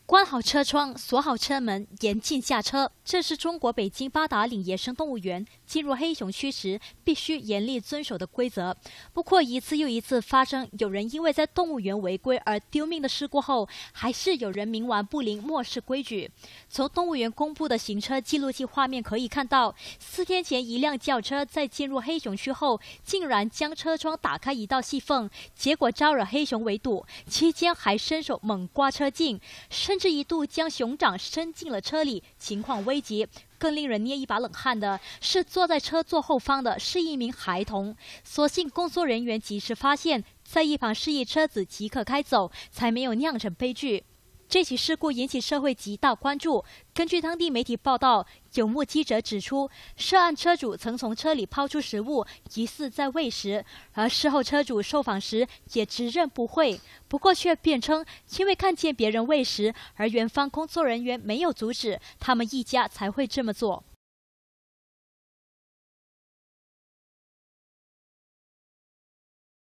关好车窗，锁好车门，严禁下车。这是中国北京八达岭野生动物园进入黑熊区时必须严厉遵守的规则。不过，一次又一次发生有人因为在动物园违规而丢命的事故后，还是有人冥顽不灵，漠视规矩。从动物园公布的行车记录器画面可以看到，4天前一辆轿车在进入黑熊区后，竟然将车窗打开一道细缝，结果招惹黑熊围堵，期间还伸手猛刮车镜，甚至一度将熊掌伸进了车里，情况危急。更令人捏一把冷汗的是，坐在车座后方的是一名孩童，所幸工作人员及时发现，在一旁示意车子即可开走，才没有酿成悲剧。这起事故引起社会极大关注。根据当地媒体报道，有目击者指出，涉案车主曾从车里抛出食物，疑似在喂食。而事后车主受访时也直认不讳，不过却辩称，因为看见别人喂食，而园方工作人员没有阻止，他们一家才会这么做。